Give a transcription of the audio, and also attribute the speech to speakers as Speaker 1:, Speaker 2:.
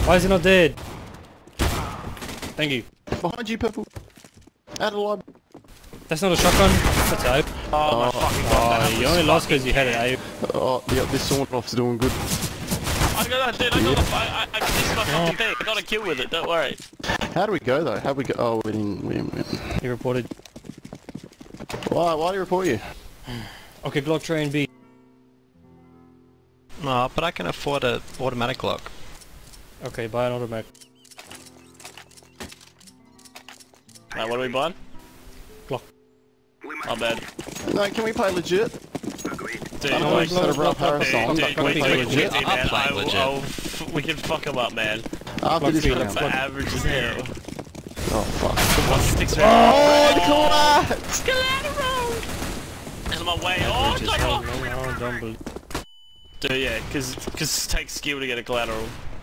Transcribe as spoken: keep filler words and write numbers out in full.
Speaker 1: Why is he not dead? Thank you.
Speaker 2: Behind you, purple. Out of the line.
Speaker 1: That's not a shotgun. That's ayoop.
Speaker 3: Oh, oh my fucking god.
Speaker 1: Oh, you only lost because you had it, ayoop.
Speaker 2: Oh, yeah, this sawn off's doing good.
Speaker 3: I got that, dude. I got a, I, I, I missed my fucking thing. I got a kill with it. Don't worry.
Speaker 2: How do we go though? How do we go? Oh, we didn't. We didn't. We didn't.
Speaker 1: He reported.
Speaker 2: Why? Why do you report you?
Speaker 1: Okay, Glock train B.
Speaker 4: No, but I can afford a automatic Glock.
Speaker 1: Okay, buy an automatic.
Speaker 3: Right, what are we buying?
Speaker 1: Glock.
Speaker 3: Not bad.
Speaker 2: No, can we play legit?
Speaker 3: Dude,
Speaker 2: I don't want to set a rough Harris on.
Speaker 3: dude,
Speaker 1: Glock,
Speaker 3: dude,
Speaker 1: Glock,
Speaker 3: wait,
Speaker 1: Glock,
Speaker 3: wait,
Speaker 1: Glock,
Speaker 3: wait,
Speaker 4: I'll
Speaker 3: man.
Speaker 4: play
Speaker 3: I will-
Speaker 4: legit.
Speaker 3: I'll f we can fuck him up, man.
Speaker 2: After this
Speaker 1: Glock
Speaker 2: round.
Speaker 3: For average as hell.
Speaker 2: Oh fuck.
Speaker 3: One sticks
Speaker 2: Oh,
Speaker 3: around.
Speaker 2: the collapse!
Speaker 3: Collateral! Out of my way. Oh,
Speaker 1: Just
Speaker 3: take
Speaker 1: hold
Speaker 3: off!
Speaker 1: on, hold on, don't believe.
Speaker 3: Dude, yeah, cause, cause it takes skill to get a collateral.